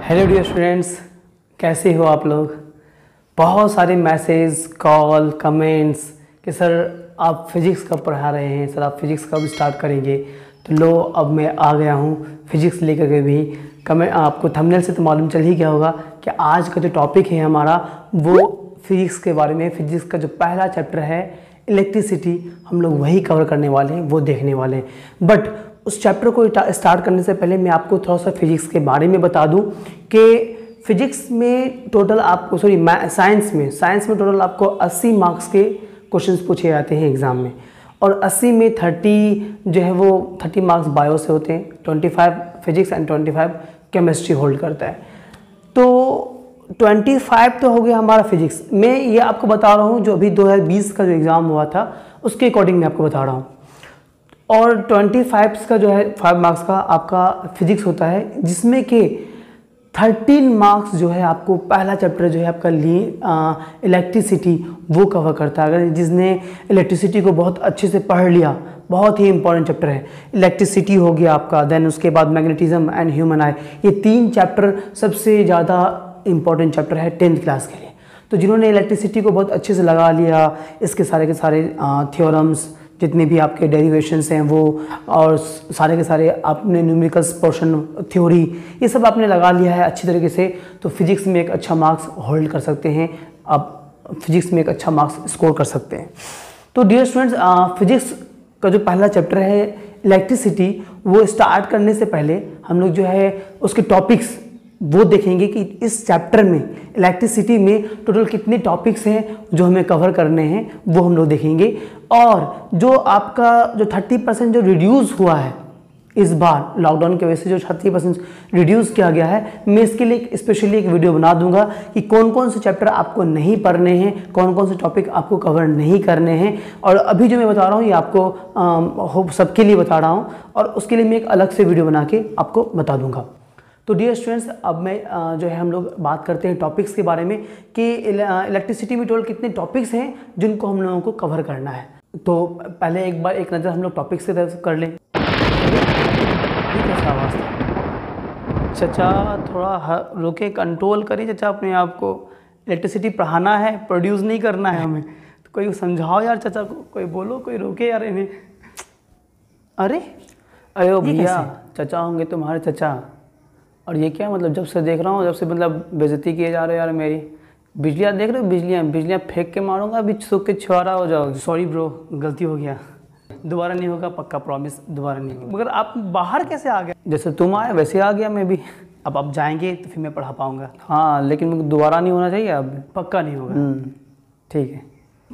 Hello dear students, कैसे हो आप लोग। बहुत सारे मैसेज, कॉल, कमेंट्स कि सर आप फिज़िक्स कब पढ़ा रहे हैं, सर आप फिज़िक्स कब स्टार्ट करेंगे। तो लो अब मैं आ गया हूँ फिज़िक्स लेकर के भी। कमेंट आपको थंबनेल से तो मालूम चल ही गया होगा कि आज का जो टॉपिक है हमारा वो फिज़िक्स के बारे में। फिज़िक्स का जो पहला चैप्टर है इलेक्ट्रिसिटी, हम लोग वही कवर करने वाले हैं, वो देखने वाले हैं। बट उस चैप्टर को स्टार्ट करने से पहले मैं आपको थोड़ा सा फिज़िक्स के बारे में बता दूं कि फिज़िक्स में टोटल आपको साइंस में टोटल आपको 80 मार्क्स के क्वेश्चंस पूछे जाते हैं एग्ज़ाम में। और 80 में 30 जो है वो 30 मार्क्स बायो से होते हैं, 25 फिज़िक्स एंड 25 केमिस्ट्री होल्ड करता है। तो 25 तो हो गया हमारा फिज़िक्स। मैं ये आपको बता रहा हूँ जो अभी 2020 का जो एग्ज़ाम हुआ था उसके अकॉर्डिंग मैं आपको बता रहा हूँ। और 25 का जो है 5 मार्क्स का आपका फिज़िक्स होता है, जिसमें कि 13 मार्क्स जो है आपको पहला चैप्टर जो है आपका इलेक्ट्रिसिटी वो कवर करता है। अगर जिसने इलेक्ट्रिसिटी को बहुत अच्छे से पढ़ लिया, बहुत ही इंपॉर्टेंट चैप्टर है। इलेक्ट्रिसिटी हो गया आपका, देन उसके बाद मैग्नेटिज्म एंड ह्यूमन आई, ये 3 चैप्टर सबसे ज़्यादा इंपॉर्टेंट चैप्टर है 10th क्लास के लिए। तो जिन्होंने इलेक्ट्रिसिटी को बहुत अच्छे से लगा लिया, इसके सारे के सारे थ्योरम्स, जितने भी आपके डेरिवेशंस हैं वो, और सारे के सारे आपने न्यूमेरिकल्स पोर्शन, थ्योरी, ये सब आपने लगा लिया है अच्छी तरीके से, तो फिज़िक्स में एक अच्छा मार्क्स होल्ड कर सकते हैं आप, फिज़िक्स में एक अच्छा मार्क्स स्कोर कर सकते हैं। तो डियर स्टूडेंट्स, फिज़िक्स का जो पहला चैप्टर है इलेक्ट्रिसिटी, वो स्टार्ट करने से पहले हम लोग जो है उसके टॉपिक्स वो देखेंगे कि इस चैप्टर में इलेक्ट्रिसिटी में टोटल कितने टॉपिक्स हैं जो हमें कवर करने हैं, वो हम लोग देखेंगे। और जो आपका जो 30% जो रिड्यूस हुआ है इस बार लॉकडाउन की वजह से, जो 30% रिड्यूस किया गया है, मैं इसके लिए स्पेशली एक वीडियो बना दूंगा कि कौन कौन से चैप्टर आपको नहीं पढ़ने हैं, कौन कौन से टॉपिक आपको कवर नहीं करने हैं। और अभी जो मैं बता रहा हूँ ये आपको सबके लिए बता रहा हूँ, और उसके लिए मैं एक अलग से वीडियो बना के आपको बता दूंगा। तो डियर स्टूडेंट्स, अब मैं जो है हम लोग बात करते हैं टॉपिक्स के बारे में कि इलेक्ट्रिसिटी में टोटल कितने टॉपिक्स हैं जिनको हम लोगों को कवर करना है। तो पहले एक बार एक नज़र हम लोग टॉपिक्स की तरफ कर लें। कैसा आवाज़ था चचा, थोड़ा रोके, कंट्रोल करिए चचा अपने आप को। इलेक्ट्रिसिटी पढ़ाना है, प्रोड्यूस नहीं करना है हमें। तो कोई समझाओ यार चचा को, कोई बोलो, कोई रोके यार इन्हें। अरे अरे भैया, चचा होंगे तुम्हारे चचा। और ये क्या मतलब, जब से देख रहा हूँ, जब से मतलब बेइज्जती किए जा रहे हो यार मेरी। बिजलियाँ देख रहे हो, बिजलियाँ फेंक के मारूंगा, अभी सूख के छुआरा हो जाओगे। सॉरी ब्रो, गलती हो गया, दोबारा नहीं होगा, पक्का प्रॉमिस, दोबारा नहीं होगा। मगर आप बाहर कैसे आ गए? जैसे तुम आए वैसे आ गया मैं भी। अब आप जाएंगे तो फिर मैं पढ़ा पाऊंगा। हाँ, लेकिन दोबारा नहीं होना चाहिए, अब पक्का नहीं होगा। ठीक है।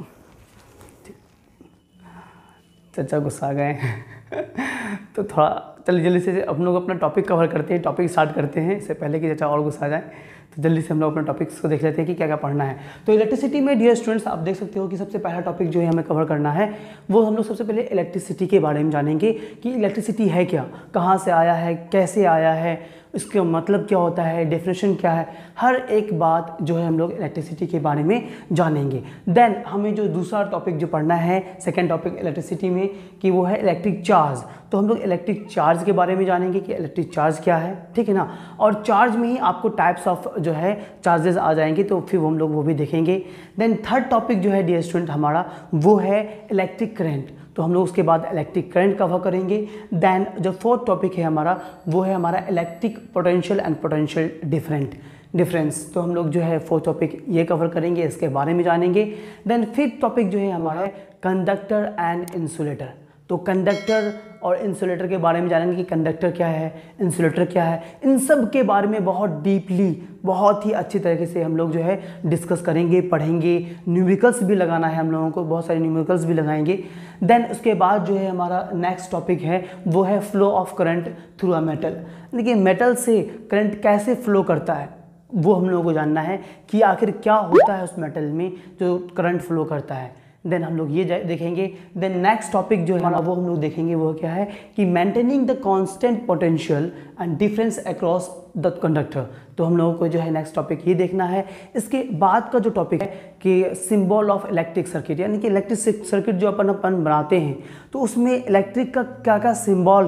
चचा गुस्सा आ गए तो थोड़ा चलिए जल्दी से हम लोग अपना टॉपिक कवर करते हैं, टॉपिक स्टार्ट करते हैं। इससे पहले कि चचा और गुस्सा आ जाए, तो जल्दी से हम लोग अपने टॉपिक्स को देख लेते हैं कि क्या क्या पढ़ना है। तो इलेक्ट्रिसिटी में डियर स्टूडेंट्स, आप देख सकते हो कि सबसे पहला टॉपिक जो है हमें कवर करना है वो हम लोग सबसे पहले इलेक्ट्रिसिटी के बारे में जानेंगे कि इलेक्ट्रिसिटी है क्या, कहाँ से आया है, कैसे आया है, इसका मतलब क्या होता है, डेफिनेशन क्या है, हर एक बात जो है हम लोग इलेक्ट्रिसिटी के बारे में जानेंगे। देन हमें जो दूसरा टॉपिक जो पढ़ना है, सेकंड टॉपिक इलेक्ट्रिसिटी में, कि वो है इलेक्ट्रिक चार्ज। तो हम लोग इलेक्ट्रिक चार्ज के बारे में जानेंगे कि इलेक्ट्रिक चार्ज क्या है, ठीक है ना। और चार्ज में ही आपको टाइप्स ऑफ जो है चार्जेस आ जाएंगे, तो फिर हम लोग वो भी देखेंगे। देन थर्ड टॉपिक जो है डियर स्टूडेंट हमारा वो है इलेक्ट्रिक करंट। तो हम लोग उसके बाद इलेक्ट्रिक करंट कवर करेंगे। देन जो फोर्थ टॉपिक है हमारा वो है हमारा electric potential and potential difference. तो हम लोग जो है फोर्थ टॉपिक ये कवर करेंगे, इसके बारे में जानेंगे। देन फिफ्थ टॉपिक जो है हमारा कंडक्टर एंड इंसुलेटर। तो कंडक्टर और इंसुलेटर के बारे में जानेंगे कि कंडक्टर क्या है, इंसुलेटर क्या है, इन सब के बारे में बहुत डीपली, बहुत ही अच्छी तरीके से हम लोग जो है डिस्कस करेंगे, पढ़ेंगे। न्यूमेरिकल्स भी लगाना है हम लोगों को, बहुत सारे न्यूमेरिकल्स भी लगाएंगे। देन उसके बाद जो है हमारा नेक्स्ट टॉपिक है वो है flow of current through a metal. देखिए मेटल से करंट कैसे फ्लो करता है वो हम लोगों को जानना है कि आखिर क्या होता है उस मेटल में जो करंट फ्लो करता है। देन हम लोग ये देखेंगे। देन नेक्स्ट टॉपिक जो है वो हम लोग देखेंगे वो क्या है कि maintaining the constant potential and difference across the conductor. तो हम लोगों को जो है नेक्स्ट टॉपिक ये देखना है। इसके बाद का जो टॉपिक है कि सिंबल ऑफ इलेक्ट्रिक सर्किट, यानी कि इलेक्ट्रिक सर्किट जो अपन बनाते हैं तो उसमें इलेक्ट्रिक का क्या क्या सिंबल है,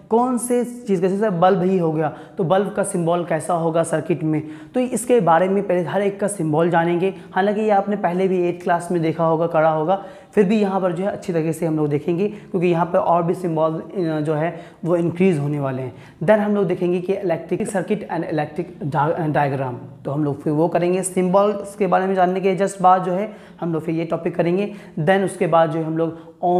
कौन से चीज़, जैसे बल्ब ही हो गया तो बल्ब का सिंबल कैसा होगा सर्किट में, तो इसके बारे में पहले हर एक का सिंबल जानेंगे। हालांकि ये आपने पहले भी 8th क्लास में देखा होगा, करा होगा, फिर भी यहाँ पर जो है अच्छी तरीके से हम लोग देखेंगे, क्योंकि यहाँ पर और भी सिंबल जो है वो इंक्रीज़ होने वाले हैं। देन हम लोग देखेंगे कि electric circuit and electric diagram, तो हम लोग फिर वो करेंगे। सिंबल्स के बारे में जानने के जस्ट बाद जो है हम लोग फिर ये टॉपिक करेंगे। देन उसके बाद जो है हम लोग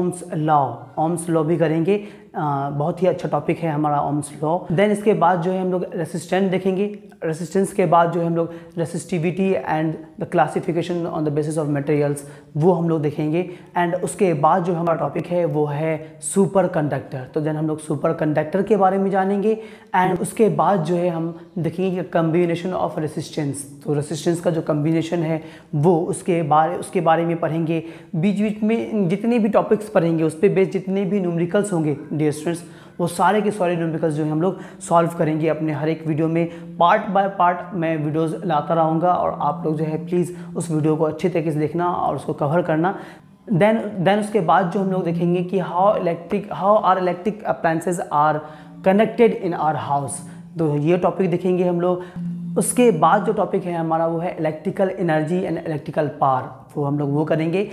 ओम्स लॉ भी करेंगे। बहुत ही अच्छा टॉपिक है हमारा ओम्स लॉ। देन इसके बाद जो है हम लोग रेसिस्टेंस देखेंगे। रेसिस्टेंस के बाद जो है हम लोग resistivity and the classification on the basis of materials, वो हम लोग देखेंगे। एंड उसके बाद जो हमारा टॉपिक है वो है सुपर कंडक्टर, तो देन हम लोग सुपर कंडक्टर के बारे में जानेंगे। एंड उसके बाद जो है हम देखेंगे कि कम्बिनेशन ऑफ रेसिस्टेंस, तो रेसिस्टेंस का जो कम्बिनेशन है वो उसके बारे में पढ़ेंगे। बीच बीच में जितने भी टॉपिक्स पढ़ेंगे उस पर बेस्ड जितने भी न्यूमेरिकल्स होंगे डियर स्टूडेंट्स, वो सारे के सारे न्यूमेरिकल्स जो है हम लोग सॉल्व करेंगे अपने हर एक वीडियो में। पार्ट बाय पार्ट मैं वीडियोस लाता रहूँगा और आप लोग जो है प्लीज़ उस वीडियो को अच्छे तरीके से देखना और उसको कवर करना। देन उसके बाद जो हम लोग देखेंगे कि how are electric appliances are connected in our house, तो ये टॉपिक देखेंगे हम लोग। उसके बाद जो टॉपिक है हमारा वो है electrical energy and electrical power, वो हम लोग वो करेंगे।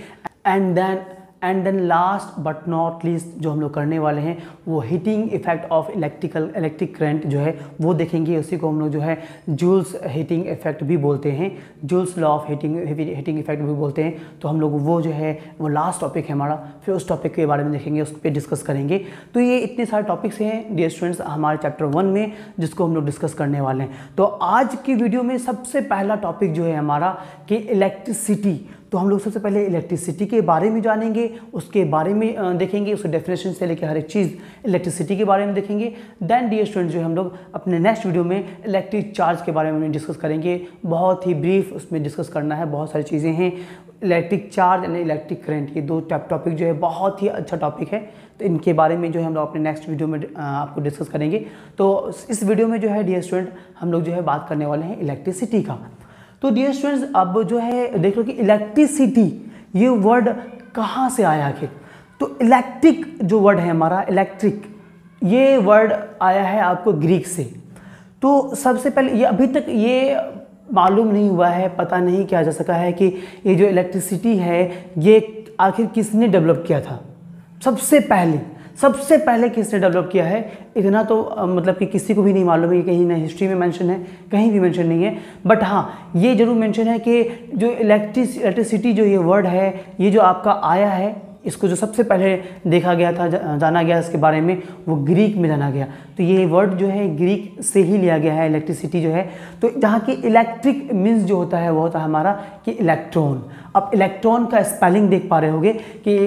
And then last but not least जो हम लोग करने वाले हैं वो heating effect of electric current जो है वो देखेंगे। उसी को हम लोग जो है जूल्स हीटिंग इफेक्ट भी बोलते हैं, Joule's law of heating effect भी बोलते हैं। तो हम लोग वो जो है वो लास्ट टॉपिक है हमारा, फिर उस टॉपिक के बारे में देखेंगे, उस पर डिस्कस करेंगे। तो ये इतने सारे टॉपिक्स हैं डियर स्टूडेंट्स हमारे चैप्टर 1 में जिसको हम लोग डिस्कस करने वाले हैं। तो आज की वीडियो में सबसे पहला टॉपिक जो है हमारा कि इलेक्ट्रिसिटी, तो हम लोग सबसे पहले इलेक्ट्रिसिटी के बारे में जानेंगे, उसके बारे में देखेंगे, उसके डेफिनेशन से लेकर हर एक चीज़ इलेक्ट्रिसिटी के बारे में देखेंगे। देन डियर स्टूडेंट जो हम लोग अपने नेक्स्ट वीडियो में इलेक्ट्रिक चार्ज के बारे में डिस्कस करेंगे। बहुत ही ब्रीफ उसमें डिस्कस करना है, बहुत सारी चीज़ें हैं। Electric charge and electric current, ये दो टॉपिक जो है बहुत ही अच्छा टॉपिक है, तो इनके बारे में जो है हम लोग अपने नेक्स्ट वीडियो में आपको डिस्कस करेंगे। तो इस वीडियो में जो है डियर स्टूडेंट हम लोग जो है बात करने वाले हैं इलेक्ट्रिसिटी का। तो डियर स्टूडेंट्स अब जो है देख लो कि इलेक्ट्रिसिटी ये वर्ड कहाँ से आया आखिर। तो इलेक्ट्रिक जो वर्ड है हमारा इलेक्ट्रिक, ये वर्ड आया है आपको ग्रीक से। तो सबसे पहले ये अभी तक ये मालूम नहीं हुआ है, पता नहीं किया जा सका है कि ये जो इलेक्ट्रिसिटी है ये आखिर किसने डेवलप किया था। सबसे पहले किसने डेवलप किया है इतना तो मतलब कि किसी को भी नहीं मालूम है, कहीं ना हिस्ट्री में मेंशन है, कहीं भी मेंशन नहीं है। बट हाँ ये जरूर मेंशन है कि जो इलेक्ट्रिसिटी जो ये वर्ड है ये जो आपका आया है, इसको जो सबसे पहले देखा गया था, जाना गया इसके बारे में, वो ग्रीक में जाना गया। तो ये वर्ड जो है ग्रीक से ही लिया गया है इलेक्ट्रिसिटी जो है। तो जहाँ की इलेक्ट्रिक मीन्स जो होता है वो होता है हमारा कि इलेक्ट्रॉन। अब इलेक्ट्रॉन का स्पेलिंग देख पा रहे होगे कि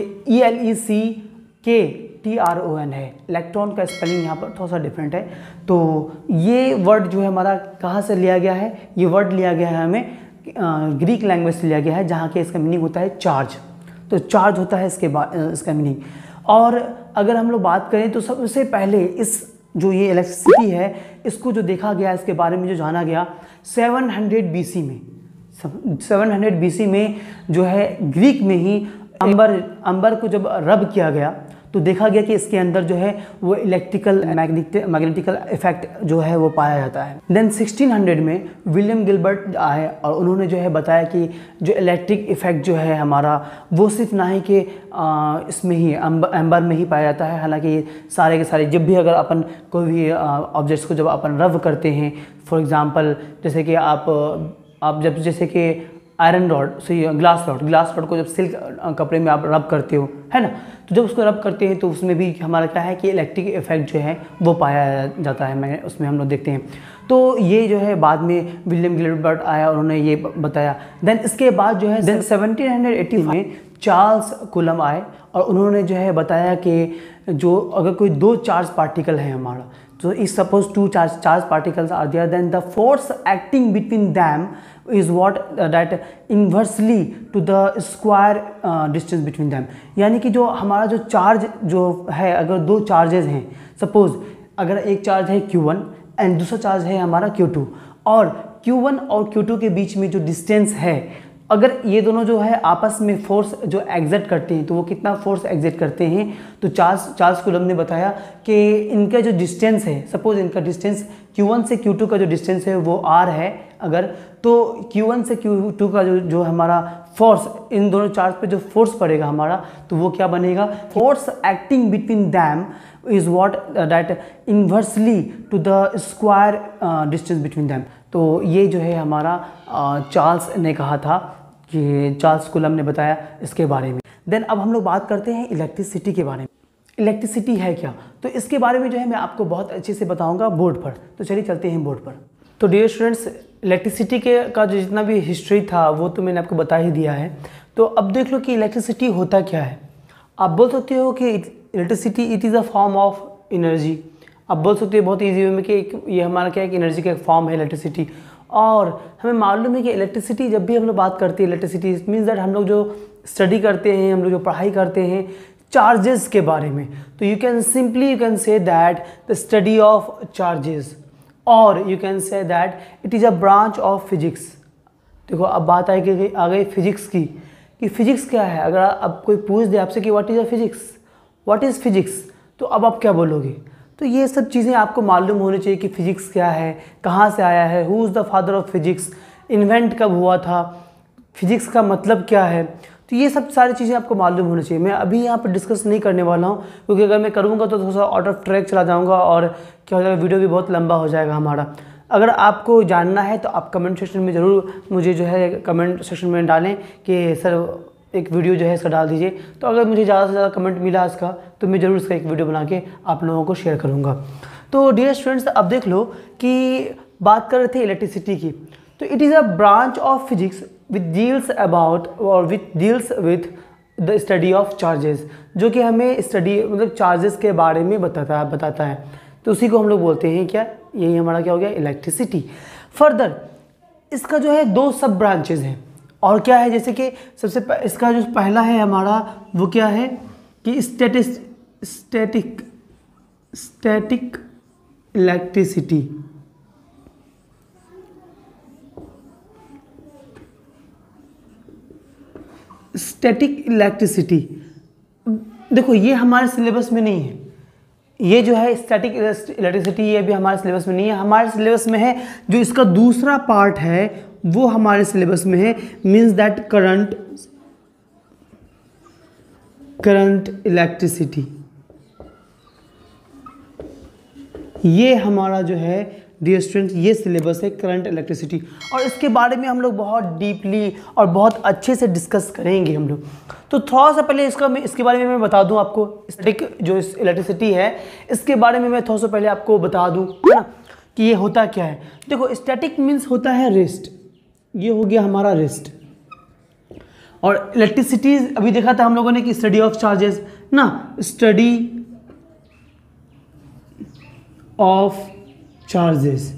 ELECTRON है। इलेक्ट्रॉन का स्पेलिंग यहाँ पर थोड़ा सा डिफरेंट है। तो ये वर्ड जो है हमारा कहाँ से लिया गया है, ये वर्ड लिया गया है हमें ग्रीक लैंग्वेज से लिया गया है, जहाँ के इसका मीनिंग होता है चार्ज। तो चार्ज होता है इसका मीनिंग। और अगर हम लोग बात करें तो सबसे पहले इस जो ये इलेक्ट्रिसिटी है इसको जो देखा गया, इसके बारे में जो जाना गया 700 BC में। 700 BC में जो है ग्रीक में ही अंबर को जब रब किया गया तो देखा गया कि इसके अंदर जो है वो इलेक्ट्रिकल मैग्नेटिकल इफेक्ट जो है वो पाया जाता है। देन 1600 में विलियम गिलबर्ट आए और उन्होंने जो है बताया कि जो इलेक्ट्रिक इफेक्ट जो है हमारा वो सिर्फ ना ही कि इसमें ही एम्बर में ही पाया जाता है। हालांकि ये सारे के सारे जब भी अगर अपन कोई भी ऑब्जेक्ट्स को जब अपन रब करते हैं, फॉर एग्जांपल जैसे कि आप जब जैसे कि आयरन रॉड से ग्लास रॉड को जब सिल्क कपड़े में आप रब करते हो, है ना, तो जब उसको रब करते हैं तो उसमें भी हमारा क्या है कि इलेक्ट्रिक इफेक्ट जो है वो पाया जाता है, उसमें हम लोग देखते हैं। तो ये जो है बाद में विलियम गिलबर्ट आया, उन्होंने ये बताया। देन इसके बाद जो है 1780 में चार्ल्स कूलम आए और उन्होंने जो है बताया कि जो अगर कोई दो चार्ज पार्टिकल है हमारा, तो if suppose two charge particles are there, then the force acting between them is what that inversely to the square distance between them। यानी कि जो हमारा जो चार्ज जो है, अगर दो चार्जेस हैं, सपोज अगर एक चार्ज है Q1 एंड दूसरा चार्ज है हमारा Q2, और Q1 और Q2 के बीच में जो डिस्टेंस है अगर ये दोनों जो है आपस में फोर्स जो एग्जर्ट करते हैं तो वो कितना फोर्स एग्जर्ट करते हैं, तो चार्ल्स कूलम्ब ने बताया कि इनका जो डिस्टेंस है, सपोज इनका डिस्टेंस Q1 से Q2 का जो डिस्टेंस है वो R है अगर, तो Q1 से Q2 का जो हमारा फोर्स, इन दोनों चार्ज पे जो फोर्स पड़ेगा हमारा, तो वो क्या बनेगा, force acting between them is what that inversely to the square distance between them. तो ये जो है हमारा चार्ल्स ने कहा था, कि चार्ल्स कूलम्ब ने बताया इसके बारे में। देन अब हम लोग बात करते हैं इलेक्ट्रिसिटी के बारे में। इलेक्ट्रिसिटी है क्या, तो इसके बारे में जो है मैं आपको बहुत अच्छे से बताऊंगा बोर्ड पर। तो चलिए चलते हैं बोर्ड पर। तो डियर स्टूडेंट्स, इलेक्ट्रिसिटी का जो जितना भी हिस्ट्री था वो तो मैंने आपको बता ही दिया है। तो अब देख लो कि इलेक्ट्रिसिटी होता क्या है। आप बोल सकते हो कि electricity it is a form of energy. आप बोल सकते हो बहुत ईजी वे में कि ये हमारा क्या है कि एनर्जी का एक फॉर्म है इलेक्ट्रिसिटी। और हमें मालूम है कि इलेक्ट्रिसिटी, जब भी हम लोग बात करते हैं इलेक्ट्रिसिटी, इट मीन्स दैट हम लोग जो स्टडी करते हैं, हम लोग जो पढ़ाई करते हैं चार्जेस के बारे में, तो you can say that the study of charges, और you can say that it is a branch of physics. देखो अब बात आ गई फिजिक्स की, कि फिजिक्स क्या है। अगर अब कोई पूछ दे आपसे कि what is a physics, what is physics, तो अब आप क्या बोलोगे। तो ये सब चीज़ें आपको मालूम होनी चाहिए कि फ़िज़िक्स क्या है, कहाँ से आया है, who is the father of physics, invent कब हुआ था, फिजिक्स का मतलब क्या है। तो ये सब सारी चीज़ें आपको मालूम होनी चाहिए। मैं अभी यहाँ पर डिस्कस नहीं करने वाला हूँ, क्योंकि अगर मैं करूँगा तो थोड़ा सा आउट ऑफ ट्रैक चला जाऊँगा और क्या हो जाएगा, वीडियो भी बहुत लंबा हो जाएगा हमारा। अगर आपको जानना है तो आप कमेंट सेक्शन में ज़रूर मुझे जो है कमेंट सेक्शन में डालें कि सर एक वीडियो जो है इसका डाल दीजिए। तो अगर मुझे ज़्यादा से ज़्यादा कमेंट मिला इसका, तो मैं ज़रूर इसका एक वीडियो बना के आप लोगों को शेयर करूँगा। तो डियर स्टूडेंट्स, अब देख लो कि बात कर रहे थे इलेक्ट्रिसिटी की। तो it is a branch of physics which deals about और which deals with the study of charges, जो कि हमें स्टडी मतलब चार्जेस के बारे में बताता है। तो उसी को हम लोग बोलते हैं क्या, यही हमारा क्या हो गया, इलेक्ट्रिसिटी। फर्दर इसका जो है 2 सब ब्रांचेज हैं, और क्या है, जैसे कि इसका जो पहला है हमारा वो क्या है कि स्टैटिक इलेक्ट्रिसिटी। स्टैटिक इलेक्ट्रिसिटी, देखो ये हमारे सिलेबस में नहीं है। ये जो है स्टैटिक इलेक्ट्रिसिटी, ये भी हमारे सिलेबस में नहीं है। हमारे सिलेबस में है जो इसका दूसरा पार्ट है वो हमारे सिलेबस में है, मीन्स दैट करंट इलेक्ट्रिसिटी। ये हमारा जो है डियर स्टूडेंट, ये सिलेबस है करंट इलेक्ट्रिसिटी, और इसके बारे में हम लोग बहुत डीपली और बहुत अच्छे से डिस्कस करेंगे हम लोग। तो थोड़ा सा पहले इसके बारे में मैं बता दूं आपको, स्टैटिक जो इलेक्ट्रिसिटी है इसके बारे में मैं थोड़ा सा पहले आपको बता दूं, है ना, कि ये होता क्या है। देखो स्टैटिक मीन्स होता है रेस्ट, ये हो गया हमारा रेस्ट। और इलेक्ट्रिसिटी अभी देखा था हम लोगों ने कि स्टडी ऑफ चार्जेस ना, स्टडी ऑफ चार्जेस,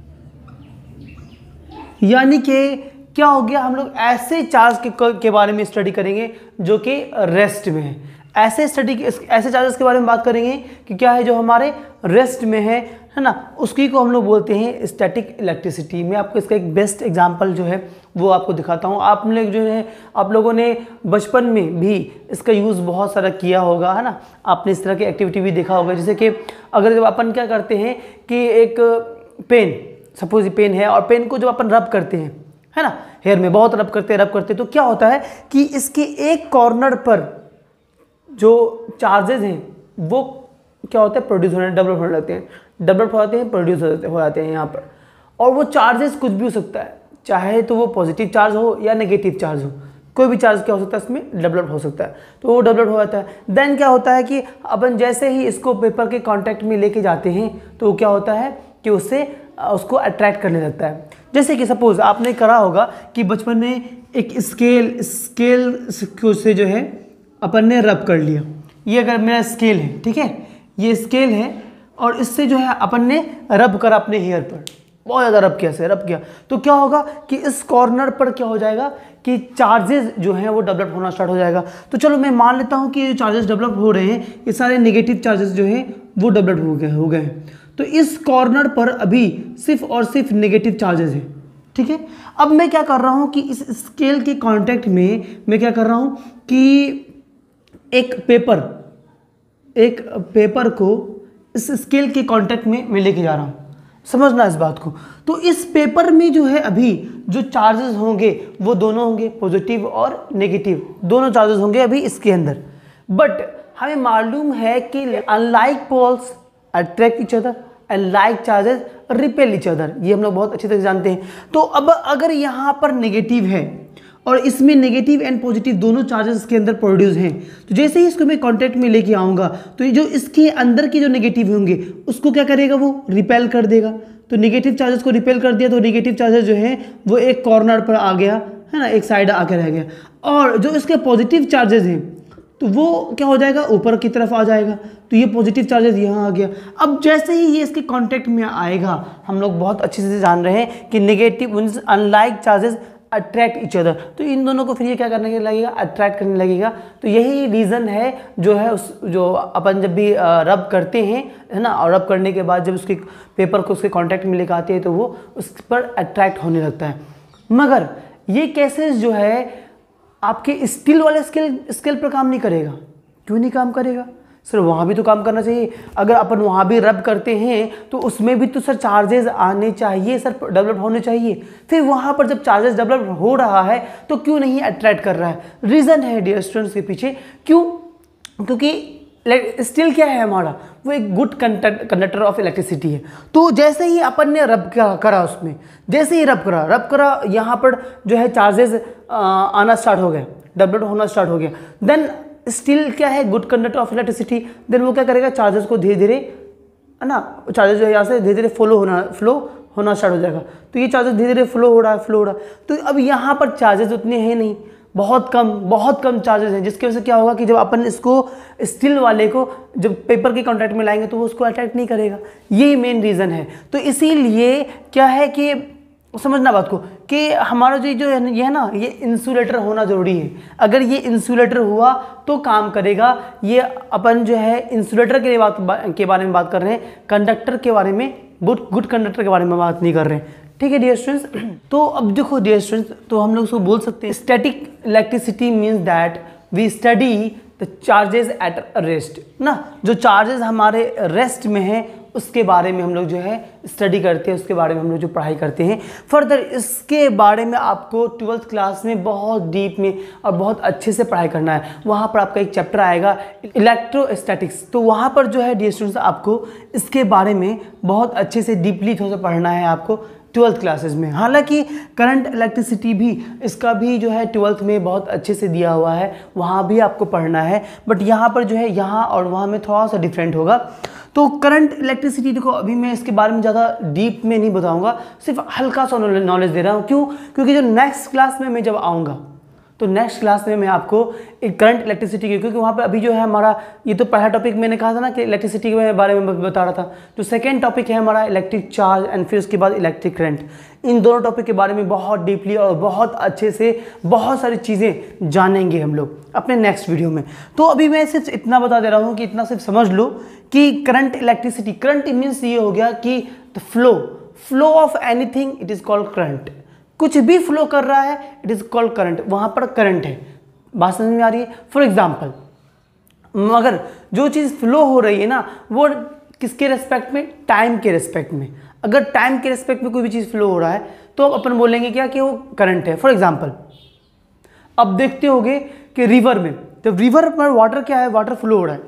यानी कि क्या हो गया, हम लोग ऐसे चार्ज के बारे में स्टडी करेंगे जो कि रेस्ट में है। ऐसे चार्जेस के बारे में बात करेंगे कि क्या है जो हमारे रेस्ट में है ना, उसकी को हम लोग बोलते हैं स्टैटिक इलेक्ट्रिसिटी। मैं आपको इसका एक बेस्ट एग्जांपल जो है वो आपको दिखाता हूँ। आप लोग जो है, आप लोगों ने बचपन में भी इसका यूज़ बहुत सारा किया होगा, है ना, आपने इस तरह की एक्टिविटी भी देखा होगा। जैसे कि अगर जब अपन क्या करते हैं कि एक पेन, सपोज ये पेन है, और पेन को जब अपन रब करते हैं, है ना, हेयर में बहुत रब करते तो क्या होता है कि इसके एक कॉर्नर पर जो चार्जेस हैं वो क्या होता है, प्रोड्यूस होने, डेवलप होने लगते हैं, प्रोड्यूस हो जाते हैं यहाँ पर। और वो चार्जेस कुछ भी हो सकता है, चाहे तो वो पॉजिटिव चार्ज हो या नेगेटिव चार्ज हो, कोई भी चार्ज क्या हो सकता है इसमें डेवलप हो सकता है, तो वो डेवलप हो जाता है। देन क्या होता है कि अपन जैसे ही इसको पेपर के कांटेक्ट में लेके जाते हैं तो क्या होता है कि उसको अट्रैक्ट करने लगता है। जैसे कि सपोज आपने करा होगा कि बचपन में एक स्केल से जो है अपन ने रब कर लिया। ये अगर मेरा स्केल है, ठीक है, ये स्केल है, और इससे जो है अपन ने रब करा अपने हेयर पर, बहुत ज़्यादा रब किया, तो क्या होगा कि इस कॉर्नर पर क्या हो जाएगा कि चार्जेस जो हैं वो डेवलप होना स्टार्ट हो जाएगा। तो चलो मैं मान लेता हूँ कि ये चार्जेस डेवलप हो रहे हैं, ये सारे नेगेटिव चार्जेस जो हैं वो डेवलप हो गए हैं। तो इस कॉर्नर पर अभी सिर्फ और सिर्फ नेगेटिव चार्जेस हैं, ठीक है। अब मैं क्या कर रहा हूँ कि इस स्केल के कांटेक्ट में मैं क्या कर रहा हूँ कि एक पेपर को इस स्केल के कांटेक्ट में मैं लेके जा रहा हूँ, समझना इस बात को। तो इस पेपर में जो है अभी जो चार्जेस होंगे वो दोनों होंगे, पॉजिटिव और नेगेटिव दोनों चार्जेस होंगे अभी इसके अंदर। बट हमें मालूम है कि unlike poles attract each other and like charges repel each other, ये हम लोग बहुत अच्छी तरह से जानते हैं। तो अब अगर यहाँ पर नेगेटिव है और इसमें नेगेटिव एंड पॉजिटिव दोनों चार्जेस इसके अंदर प्रोड्यूस हैं, तो जैसे ही इसको मैं कॉन्टैक्ट में लेके आऊँगा तो ये जो इसके अंदर के जो नेगेटिव होंगे उसको क्या करेगा, वो रिपेल कर देगा। तो नेगेटिव चार्जेस को रिपेल कर दिया तो नेगेटिव चार्जेस जो है वो एक कॉर्नर पर आ गया, है ना, एक साइड आके रह गया। और जो इसके पॉजिटिव चार्जेस हैं तो वो क्या हो जाएगा, ऊपर की तरफ आ जाएगा। तो ये पॉजिटिव चार्जेस यहाँ आ गया। अब जैसे ही ये इसके कांटेक्ट में आएगा, हम लोग बहुत अच्छे से जान रहे हैं कि negative means unlike charges attract each other, तो इन दोनों को फिर ये क्या करने लगेगा, अट्रैक्ट करने लगेगा। तो यही रीज़न है जो है उस जो अपन जब भी रब करते हैं, है ना, और रब करने के बाद जब उसके पेपर को उसके कांटेक्ट में लेकर आते हैं तो वो उस पर अट्रैक्ट होने लगता है। मगर ये केसेस जो है आपके स्टील वाले स्केल पर काम नहीं करेगा। क्यों नहीं काम करेगा सर? वहाँ भी तो काम करना चाहिए। अगर अपन वहाँ भी रब करते हैं तो उसमें भी तो सर चार्जेस आने चाहिए, सर डेवलप होने चाहिए। फिर वहाँ पर जब चार्जेस डेवलप हो रहा है तो क्यों नहीं अट्रैक्ट कर रहा है? रीज़न है डियर स्टूडेंट्स के पीछे। क्यों? क्योंकि स्टील क्या है हमारा, वो एक गुड कंडक्टर ऑफ इलेक्ट्रिसिटी है। तो जैसे ही अपन ने रब करा उसमें, जैसे ही रब करा यहाँ पर जो है चार्जेस आना स्टार्ट हो गए, डेवलप होना स्टार्ट हो गया। देन स्टील क्या है, good conductor of electricity. Then वो क्या करेगा, चार्जेस को धीरे धीरे, है ना, चार्जेस जो है यहाँ से धीरे धीरे फ्लो होना स्टार्ट हो जाएगा। तो ये चार्जेस धीरे धीरे फ्लो हो रहा है। तो अब यहाँ पर चार्जेस उतने हैं नहीं, बहुत कम चार्जेस हैं, जिसकी वजह से क्या होगा कि जब अपन इसको स्टील वाले को जब पेपर के कॉन्ट्रैक्ट में लाएंगे तो वो उसको अट्रैक्ट नहीं करेगा। यही मेन रीज़न है। तो इसीलिए क्या है कि समझना बात को कि हमारा जो ये है ना, ये इंसुलेटर होना ज़रूरी है। अगर ये इंसुलेटर हुआ तो काम करेगा। ये अपन जो है इंसुलेटर के बारे में बात कर रहे हैं, कंडक्टर के बारे में, गुड कंडक्टर के बारे में बात नहीं कर रहे हैं। ठीक है डियर स्टूडेंट्स। तो अब देखो डियर स्टूडेंट्स, तो हम लोग उसको बोल सकते हैं static electricity means that we study the charges at rest ना, जो चार्जेस हमारे रेस्ट में हैं उसके बारे में हम लोग जो है स्टडी करते हैं, उसके बारे में हम लोग जो पढ़ाई करते हैं। फर्दर इसके बारे में आपको 12th क्लास में बहुत डीप में और बहुत अच्छे से पढ़ाई करना है। वहाँ पर आपका एक चैप्टर आएगा इलेक्ट्रोस्टैटिक्स, तो वहाँ पर जो है डियर स्टूडेंट्स आपको इसके बारे में बहुत अच्छे से डीपली थोड़ा सा पढ़ना है आपको 12th क्लासेस में। हालांकि करंट इलेक्ट्रिसिटी भी इसका भी जो है 12th में बहुत अच्छे से दिया हुआ है, वहाँ भी आपको पढ़ना है। बट यहाँ पर जो है यहाँ और वहाँ में थोड़ा सा डिफरेंट होगा। तो करंट इलेक्ट्रिसिटी देखो, अभी मैं इसके बारे में ज़्यादा डीप में नहीं बताऊँगा, सिर्फ हल्का सा नॉलेज दे रहा हूँ। क्यों? क्योंकि जो नेक्स्ट क्लास में मैं जब आऊँगा तो नेक्स्ट क्लास में मैं आपको एक करंट इलेक्ट्रिसिटी की, क्योंकि वहाँ पर अभी जो है हमारा ये तो पहला टॉपिक मैंने कहा था ना कि इलेक्ट्रिसिटी के बारे में बता रहा था। जो सेकेंड टॉपिक है हमारा इलेक्ट्रिक चार्ज एंड फिर उसके बाद इलेक्ट्रिक करंट। इन दोनों टॉपिक के बारे में बहुत डीपली और बहुत अच्छे से बहुत सारी चीज़ें जानेंगे हम लोग अपने नेक्स्ट वीडियो में। तो अभी मैं सिर्फ इतना बता दे रहा हूँ कि इतना सिर्फ समझ लो कि करंट इलेक्ट्रिसिटी, करंट मीन्स ये हो गया कि the flow of anything it is called current. कुछ भी फ्लो कर रहा है इट इज़ कॉल्ड करंट, वहाँ पर करंट है। बात समझ में आ रही है? फॉर एग्जाम्पल, मगर जो चीज़ फ्लो हो रही है ना वो किसके रेस्पेक्ट में? टाइम के रेस्पेक्ट में। अगर टाइम के रेस्पेक्ट में कोई भी चीज़ फ्लो हो रहा है तो अपन बोलेंगे क्या कि वो करंट है। फॉर एग्जाम्पल, अब देखते होगे कि रिवर में, तो रिवर पर वाटर क्या है, वाटर फ्लो हो रहा है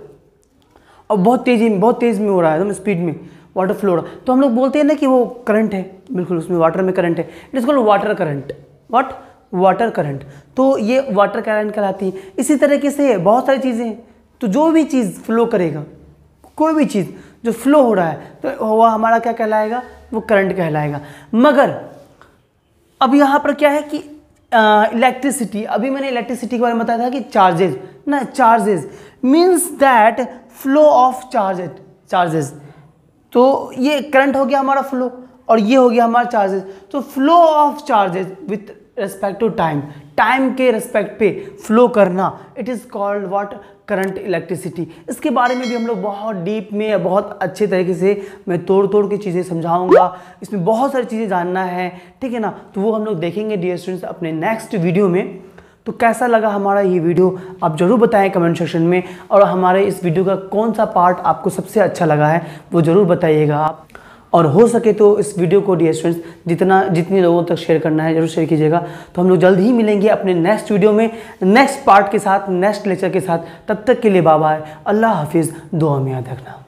और बहुत तेज़ में हो रहा है, एकदम स्पीड में वाटर फ्लो हो रहा है, तो हम लोग बोलते हैं ना कि वो करंट है। बिल्कुल, उसमें वाटर में करंट है, it is called water current. What? Water current. तो ये वाटर करंट कहलाती है। इसी तरीके से बहुत सारी चीज़ें हैं। तो जो भी चीज़ फ्लो करेगा, कोई भी चीज़ जो फ्लो हो रहा है तो वह हमारा क्या कहलाएगा? वो करंट कहलाएगा। मगर अब यहाँ पर क्या है कि इलेक्ट्रिसिटी, अभी मैंने इलेक्ट्रिसिटी के बारे में बताया था कि चार्जेस ना, charges means that flow of charges. तो ये करंट हो गया हमारा फ्लो और ये हो गया हमारा चार्जेस। तो flow of charges with respect to time, time के रेस्पेक्ट पे फ्लो करना, it is called what, current electricity. इसके बारे में भी हम लोग बहुत डीप में बहुत अच्छे तरीके से मैं तोड़ तोड़ के चीज़ें समझाऊंगा। इसमें बहुत सारी चीज़ें जानना है, ठीक है ना, तो वो हम लोग देखेंगे डियर स्टूडेंट्स अपने नेक्स्ट वीडियो में। तो कैसा लगा हमारा ये वीडियो आप ज़रूर बताएं कमेंट सेक्शन में, और हमारे इस वीडियो का कौन सा पार्ट आपको सबसे अच्छा लगा है वो ज़रूर बताइएगा आप। और हो सके तो इस वीडियो को डियर स्टूडेंट्स जितने लोगों तक शेयर करना है ज़रूर शेयर कीजिएगा। तो हम लोग जल्द ही मिलेंगे अपने नेक्स्ट वीडियो में, नेक्स्ट पार्ट के साथ, नेक्स्ट लेक्चर के साथ। तब तक के लिए बाय बाय, अल्लाह हाफिज़, दुआ में याद रखना।